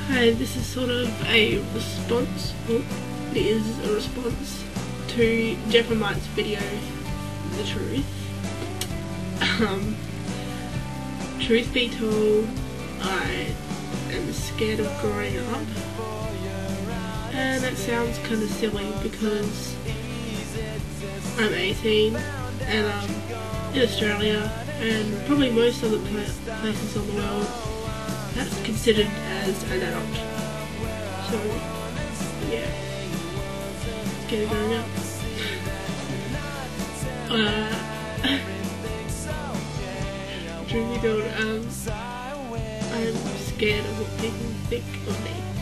Hi, this is sort of a response, well, it is a response to Jeffamite's video, The Truth. Truth be told, I am scared of growing up, and it sounds kind of silly because I'm 18 and I'm in Australia, and probably most other places in the world that's considered as an adult. So yeah, scared of growing up. Truth be told, I'm scared of what people think of me.